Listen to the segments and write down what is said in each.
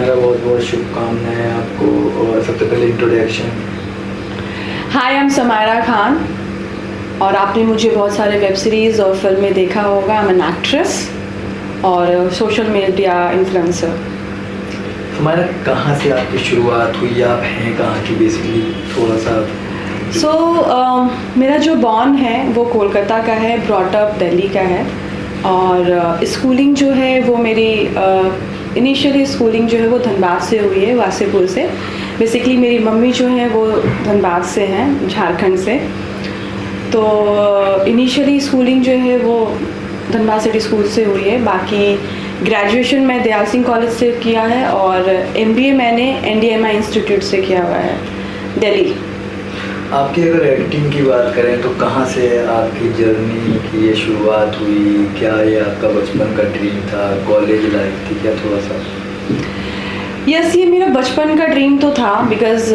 मेरा बहुत बहुत शुभकामनाएं आपको। और सबसे पहले introduction. Hi, I am Samaira Khan और आपने मुझे बहुत सारे वेब सीरीज़ और फिल्में देखा होगा। आई एम एन एक्ट्रेस और सोशल मीडिया इन्फ्लुएंसर। समायरा, कहाँ से आपकी शुरुआत हुई, आप हैं कहाँ की बेसिकली, थोड़ा सा। मेरा जो बॉर्न है वो कोलकाता का है, ब्रॉट अप दिल्ली का है। और स्कूलिंग जो है वो मेरी इनिशियली स्कूलिंग जो है वो धनबाद से हुई है, वासेपुर से। बेसिकली मेरी मम्मी जो है वो धनबाद से हैं, झारखंड से। तो इनिशियली स्कूलिंग जो है वो धनबाद सिटी स्कूल से हुई है। बाकी ग्रेजुएशन मैं दयाल सिंह कॉलेज से किया है और MBA मैंने NDMI इंस्टीट्यूट से किया हुआ है, दिल्ली। आपकी अगर एक्टिंग की बात करें तो कहाँ से आपकी जर्नी की ये शुरुआत हुई? क्या ये आपका बचपन का ड्रीम था, कॉलेज लाइफ थी, क्या थोड़ा सा? यस, ये मेरा बचपन का ड्रीम तो था बिकॉज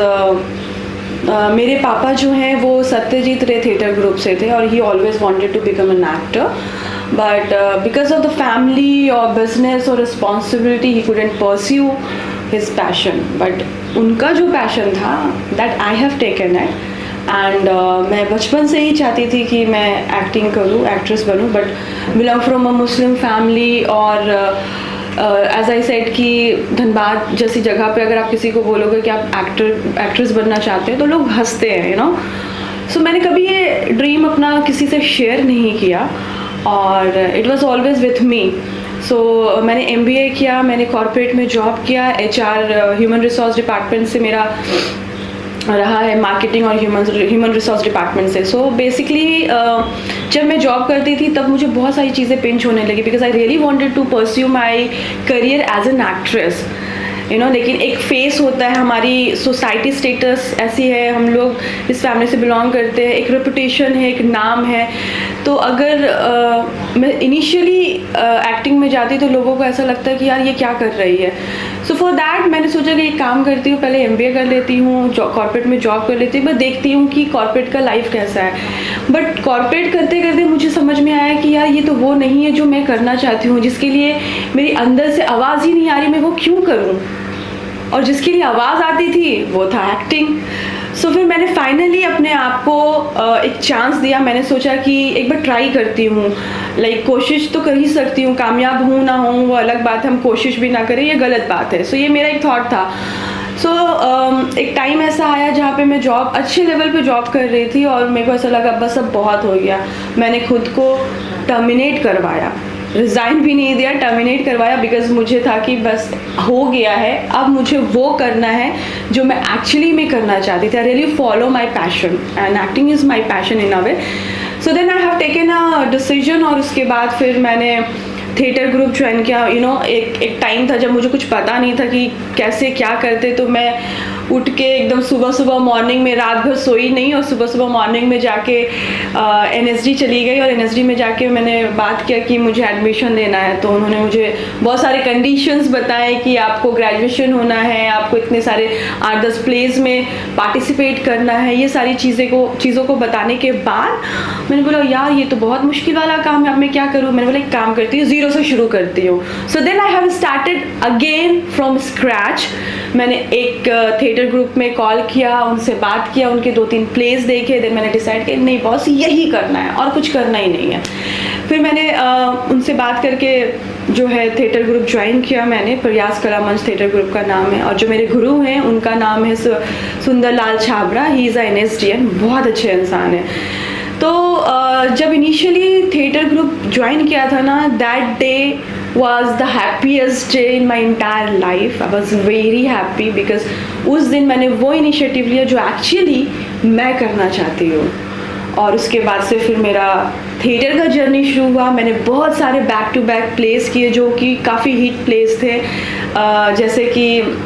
मेरे पापा जो हैं वो सत्यजीत रे थिएटर ग्रुप से थे और he always wanted to become an actor, but because of the family और बिजनेस और responsibility he couldn't pursue his passion. But उनका जो पैशन था that I have taken it and मैं बचपन से ही चाहती थी कि मैं एक्टिंग करूँ, एक्ट्रेस बनूँ। But belong from a Muslim family और एज आई सेड कि धनबाद जैसी जगह पे अगर आप किसी को बोलोगे कि आप एक्ट्रेस बनना चाहते हैं तो लोग हंसते हैं, यू नो। सो मैंने कभी ये ड्रीम अपना किसी से शेयर नहीं किया और it was always with me. So मैंने MBA किया, मैंने कॉर्पोरेट में जॉब किया, HR ह्यूमन रिसोर्स डिपार्टमेंट से मेरा रहा है, मार्केटिंग और ह्यूमन रिसोर्स डिपार्टमेंट से। सो बेसिकली जब मैं जॉब करती थी तब मुझे बहुत सारी चीज़ें पिंच होने लगी because I really wanted to pursue my career as an actress, you know. लेकिन एक फेस होता है, हमारी सोसाइटी स्टेटस ऐसी है, हम लोग इस फैमिली से बिलोंग करते हैं, एक रेपुटेशन है, एक नाम है। तो अगर मैं इनिशियली एक्टिंग में जाती तो लोगों को ऐसा लगता है कि यार ये क्या कर रही है। सो फॉर दैट मैंने सोचा कि एक काम करती हूँ, पहले MBA कर लेती हूँ, कॉर्पोरेट में जॉब कर लेती हूँ, मैं देखती हूँ कि कॉर्पोरेट का लाइफ कैसा है। बट कॉर्पोरेट करते करते मुझे समझ में आया कि यार ये तो वो नहीं है जो मैं करना चाहती हूँ, जिसके लिए मेरी अंदर से आवाज़ ही नहीं आ रही, मैं वो क्यों करूँ। और जिसके लिए आवाज़ आती थी वो था एक्टिंग। सो फिर मैंने फाइनली अपने आप को एक चांस दिया। मैंने सोचा कि एक बार ट्राई करती हूँ, लाइक कोशिश तो कर ही सकती हूँ, कामयाब हूँ ना हूँ वो अलग बात है, हम कोशिश भी ना करें ये गलत बात है। सो ये मेरा एक थॉट था। सो एक टाइम ऐसा आया जहाँ पे मैं जॉब अच्छे लेवल पे जॉब कर रही थी और मेरे को ऐसा लगा बस अब बहुत हो गया। मैंने खुद को टर्मिनेट करवाया, रिज़ाइन भी नहीं दिया, टर्मिनेट करवाया बिकॉज मुझे था कि बस हो गया है, अब मुझे वो करना है जो मैं एक्चुअली में करना चाहती थी। I really follow my passion and acting is my passion in a way. So then I have taken a decision और उसके बाद फिर मैंने थिएटर ग्रुप ज्वाइन किया। यू नो, एक टाइम था जब मुझे कुछ पता नहीं था कि कैसे क्या करते, तो मैं उठ के एकदम सुबह मॉर्निंग में, रात भर सोई नहीं और सुबह मॉर्निंग में जाके NSD चली गई और NSD में जाके मैंने बात किया कि मुझे एडमिशन लेना है। तो उन्होंने मुझे बहुत सारे कंडीशंस बताए कि आपको ग्रेजुएशन होना है, आपको इतने सारे 8-10 प्लेज में पार्टिसिपेट करना है, ये सारी चीज़ों को बताने के बाद मैंने बोला यार ये तो बहुत मुश्किल वाला काम है, अब मैं क्या करूँ। मैंने बोला एक काम करती हूँ, ज़ीरो से शुरू करती हूँ। So then I have started again from scratch. मैंने एक थिएटर ग्रुप में कॉल किया, उनसे बात किया, उनके 2-3 प्लेस देखे। देन मैंने डिसाइड किया नहीं बॉस यही करना है और कुछ करना ही नहीं है। फिर मैंने उनसे बात करके जो है थिएटर ग्रुप ज्वाइन किया मैंने, प्रयास कला मंच थिएटर ग्रुप का नाम है। और जो मेरे गुरु हैं उनका नाम है Sundar Lal Chhabra, he is a NSDN, बहुत अच्छे इंसान है। तो जब इनिशियली थिएटर ग्रुप ज्वाइन किया था ना, that day was the happiest day in my entire life. I was very happy because उस दिन मैंने वो इनिशिएटिव लिया जो एक्चुअली मैं करना चाहती हूँ। और उसके बाद से फिर मेरा थिएटर का जर्नी शुरू हुआ। मैंने बहुत सारे बैक टू बैक प्लेस किए जो कि काफ़ी हिट प्लेस थे, जैसे कि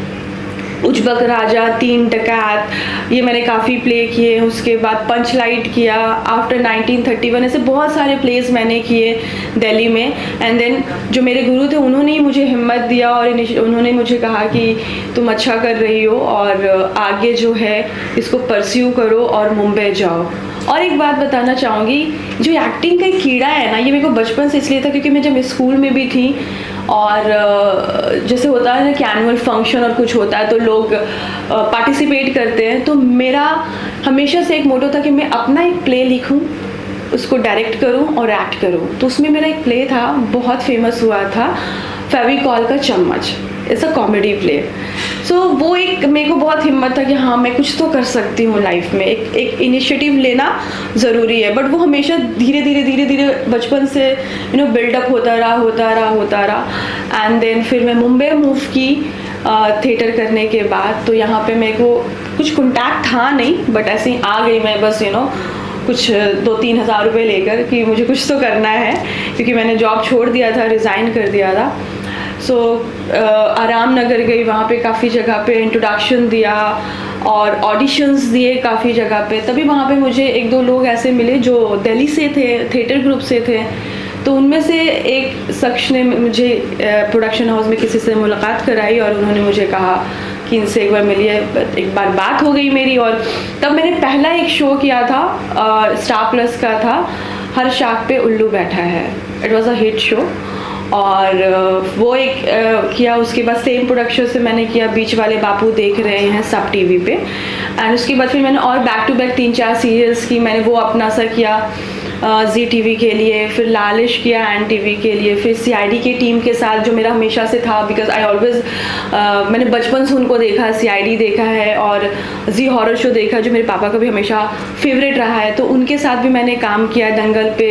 उजबक राजा, 3 डकैत, ये मैंने काफ़ी प्ले किए। उसके बाद पंच लाइट किया, आफ्टर 1931, ऐसे बहुत सारे प्लेस मैंने किए दिल्ली में। एंड देन जो मेरे गुरु थे उन्होंने ही मुझे हिम्मत दिया और उन्होंने मुझे कहा कि तुम अच्छा कर रही हो और आगे जो है इसको परस्यू करो और मुंबई जाओ। और एक बात बताना चाहूँगी, जो एक्टिंग का कीड़ा है ना, ये मेरे को बचपन से इसलिए था क्योंकि मैं जब स्कूल में भी थी और जैसे होता है ना कि एनुअल फंक्शन और कुछ होता है तो लोग पार्टिसिपेट करते हैं, तो मेरा हमेशा से एक मोटो था कि मैं अपना एक प्ले लिखूं, उसको डायरेक्ट करूं और एक्ट करूं। तो उसमें मेरा एक प्ले था, बहुत फेमस हुआ था, फेविकॉल का चम्मच। It's a comedy play. So वो एक मेरे को बहुत हिम्मत था कि हाँ मैं कुछ तो कर सकती हूँ लाइफ में, एक इनिशिएटिव लेना ज़रूरी है। बट वो हमेशा धीरे धीरे बचपन से बिल्डअप होता रहा एंड देन फिर मैं मुंबई मूव की थिएटर करने के बाद। तो यहाँ पे मेरे को कुछ कॉन्टैक्ट था नहीं, बट ऐसे ही आ गई मैं बस कुछ 2-3 हज़ार रुपये लेकर कि मुझे कुछ तो करना है, क्योंकि मैंने जॉब छोड़ दिया था, रिज़ाइन कर दिया था। सो आराम नगर गई, वहाँ पे काफ़ी जगह पे इंट्रोडक्शन दिया और ऑडिशंस दिए काफ़ी जगह पे। तभी वहाँ पे मुझे 1-2 लोग ऐसे मिले जो दिल्ली से थे, थिएटर ग्रुप से थे। तो उनमें से एक शख्स ने मुझे प्रोडक्शन हाउस में किसी से मुलाकात कराई और उन्होंने मुझे कहा कि इनसे एक बार मिलिए। एक बार बात हो गई मेरी, और तब मैंने पहला एक शो किया था, स्टार प्लस का था, हर शाख पे उल्लू बैठा है। It was a hit show और वो एक किया। उसके बाद सेम प्रोडक्शन से मैंने किया बीच वाले बापू देख रहे हैं सब टीवी पे। एंड उसके बाद फिर मैंने और बैक टू बैक 3-4 सीरियल्स की। मैंने वो अपना सा किया जी टीवी के लिए, फिर लालिश किया एन टीवी के लिए, फिर सीआईडी की टीम के साथ जो मेरा हमेशा से था, बिकॉज आई ऑलवेज मैंने बचपन से उनको देखा, सीआईडी देखा है और जी हॉरर शो देखा जो मेरे पापा का भी हमेशा फेवरेट रहा है। तो उनके साथ भी मैंने काम किया। दंगल पे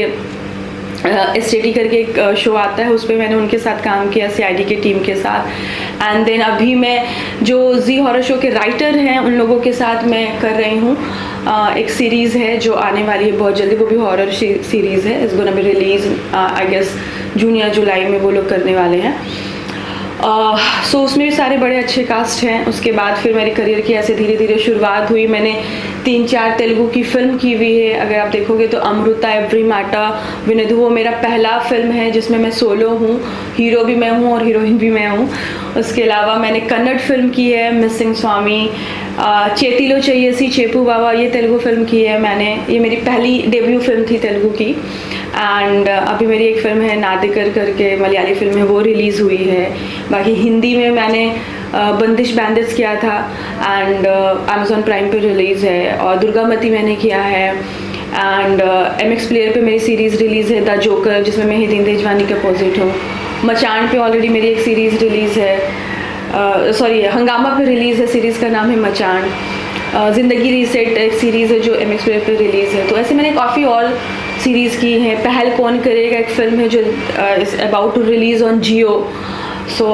एसटीटी करके एक शो आता है, उस पर मैंने उनके साथ काम किया, सीआईडी की टीम के साथ। एंड देन अभी मैं जो जी हॉरर शो के राइटर हैं उन लोगों के साथ मैं कर रही हूँ। एक सीरीज़ है जो आने वाली है बहुत जल्दी, वो भी हॉरर सीरीज़ है। It's gonna be release I guess June या जुलाई में वो लोग करने वाले हैं। सो उसमें भी सारे बड़े अच्छे कास्ट हैं। उसके बाद फिर मेरे करियर की ऐसे धीरे धीरे शुरुआत हुई। मैंने 3-4 तेलुगु की फिल्म की हुई है। अगर आप देखोगे तो अमृता एवरी माटा विनोद, वो मेरा पहला फिल्म है जिसमें मैं सोलो हूँ, हीरो भी मैं हूँ और हीरोइन भी मैं हूँ। उसके अलावा मैंने कन्नड़ फिल्म की है मिसिंग स्वामी, चेतिलो चयसी चेपू बाबा, ये तेलुगु फिल्म की है मैंने। ये मेरी पहली डेब्यू फिल्म थी तेलुगु की। एंड अभी मेरी एक फ़िल्म है नादिकर करके, मलयाली फिल्म है, वो रिलीज़ हुई है। बाकी हिंदी में मैंने बंदिश बैंडिट्स किया था एंड अमेज़ॉन प्राइम पे रिलीज़ है। और दुर्गामती मैंने किया है। एंड MX प्लेयर पे मेरी सीरीज़ रिलीज़ है द जोकर, जिसमें मैं हितेन तेजवानी के अपोजिट हूँ। मचान पे ऑलरेडी मेरी एक सीरीज़ रिलीज़ है, सॉरी हंगामा पे रिलीज़ है, सीरीज़ का नाम है मचान। ज़िंदगी रीसेट एक सीरीज़ है जो MX प्लेयर पे रिलीज़ है। तो ऐसे मैंने काफ़ी और सीरीज़ की हैं। पहल कौन करेगा एक फ़िल्म है जो is about to release on Jio. So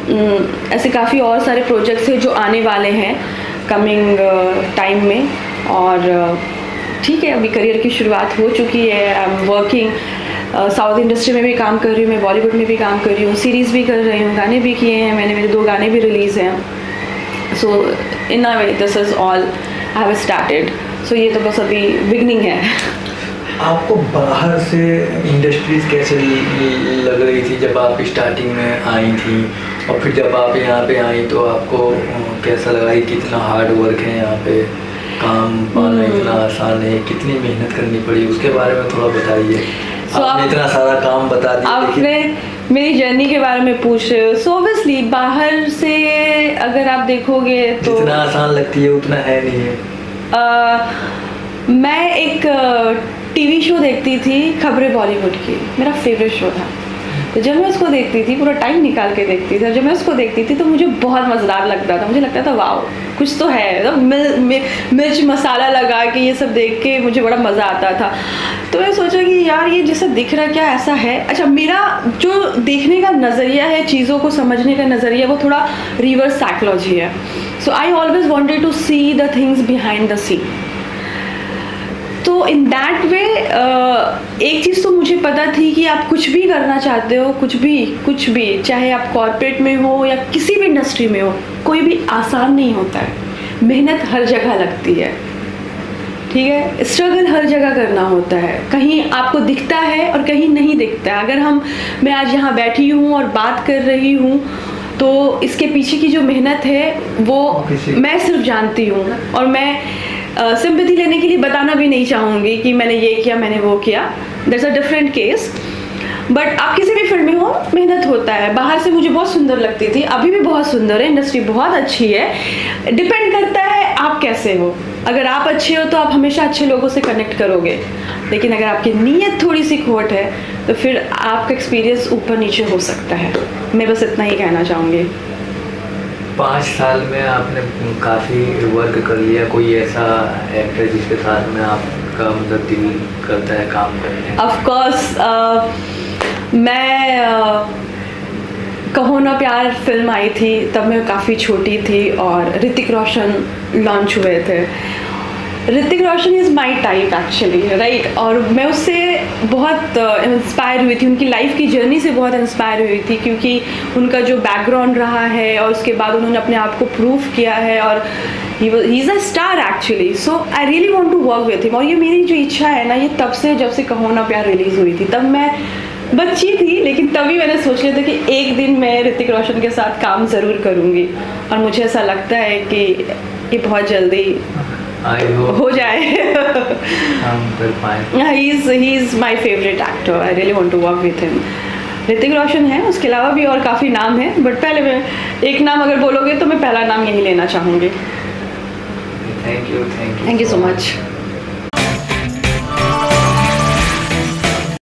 ऐसे काफ़ी और सारे प्रोजेक्ट्स हैं जो आने वाले हैं कमिंग टाइम में। और ठीक है, अभी करियर की शुरुआत हो चुकी है। I am working, south industry में भी काम कर रही हूँ, मैं बॉलीवुड में भी काम कर रही हूँ, सीरीज़ भी कर रही हूँ, गाने भी किए हैं मैंने, मेरे 2 गाने भी रिलीज़ हैं। So in a way this is all I have started. So ये तो बस अभी बिगनिंग है। आपको बाहर से इंडस्ट्रीज कैसे लग रही थी जब आप स्टार्टिंग में आई थी, और फिर जब आप यहाँ पे आई तो आपको कैसा लगा कि कितना हार्ड वर्क है यहाँ पे, काम पाना इतना आसान है, कितनी मेहनत करनी पड़ी, उसके बारे में थोड़ा बताइए। आपने इतना सारा काम बता दिया, आपने मेरी जर्नी के बारे में पूछ रहे हो। सो ऑब्वियसली बाहर से अगर आप देखोगे तो जितना आसान लगती है उतना है नहीं है। मैं एक टीवी शो देखती थी खबरें बॉलीवुड की, मेरा फेवरेट शो था। तो जब मैं उसको देखती थी, पूरा टाइम निकाल के देखती थी, जब मैं उसको देखती थी तो मुझे बहुत मज़ेदार लगता था। मुझे लगता था वाओ कुछ तो है, तो मिर्च मसाला लगा के ये सब देख के मुझे बड़ा मज़ा आता था। तो मैं सोचा कि यार ये जैसा दिख रहा क्या ऐसा है। अच्छा, मेरा जो देखने का नज़रिया है, चीज़ों को समझने का नज़रिया, वो थोड़ा रिवर्स साइकोलॉजी है। So I always wanted to see the things behind the scene. तो इन दैट वे एक चीज़ तो मुझे पता थी कि आप कुछ भी करना चाहते हो, कुछ भी, चाहे आप कॉर्पोरेट में हो या किसी भी इंडस्ट्री में हो, कोई भी आसान नहीं होता है। मेहनत हर जगह लगती है, ठीक है, स्ट्रगल हर जगह करना होता है। कहीं आपको दिखता है और कहीं नहीं दिखता है। अगर मैं आज यहाँ बैठी हूँ और बात कर रही हूँ तो इसके पीछे की जो मेहनत है वो मैं सिर्फ जानती हूँ, और मैं सिंपैथी लेने के लिए बताना भी नहीं चाहूँगी कि मैंने ये किया, मैंने वो किया। That's a different case. But आप किसी भी फील्ड में हो, मेहनत होता है। बाहर से मुझे बहुत सुंदर लगती थी, अभी भी बहुत सुंदर है, इंडस्ट्री बहुत अच्छी है। डिपेंड करता है आप कैसे हो। अगर आप अच्छे हो तो आप हमेशा अच्छे लोगों से कनेक्ट करोगे, लेकिन अगर आपकी नीयत थोड़ी सी खोट है तो फिर आपका एक्सपीरियंस ऊपर नीचे हो सकता है। मैं बस इतना ही कहना चाहूँगी। 5 साल में आपने काफ़ी वर्क कर लिया, कोई ऐसा एक्टर जिसके साथ में आपका मतलब दिल करता है काम करने? ऑफ कोर्स मैं कहो ना प्यार फिल्म आई थी तब मैं काफ़ी छोटी थी और ऋतिक रोशन लॉन्च हुए थे। Hrithik Roshan is my type actually, right. और मैं उससे बहुत इंस्पायर हुई थी, उनकी लाइफ की जर्नी से बहुत इंस्पायर हुई थी, क्योंकि उनका जो बैकग्राउंड रहा है और उसके बाद उन्होंने अपने आप को प्रूव किया है और he is a star actually. So I really want to work with him. और ये मेरी जो इच्छा है ना, ये तब से जब से कहो ना प्यार रिलीज़ हुई थी, तब मैं बच्ची थी, लेकिन तभी मैंने सोच लिया था कि एक दिन मैं ऋतिक रोशन के साथ काम ज़रूर करूँगी। और मुझे ऐसा लगता है कि ये बहुत जल्दी हो जाए। He is my favourite actor, I really want to work with him. Hrithik Roshan है, उसके अलावा भी और काफ़ी नाम हैं, बट पहले मैं एक नाम अगर बोलोगे तो मैं पहला नाम यही लेना चाहूँगी। Thank you so much.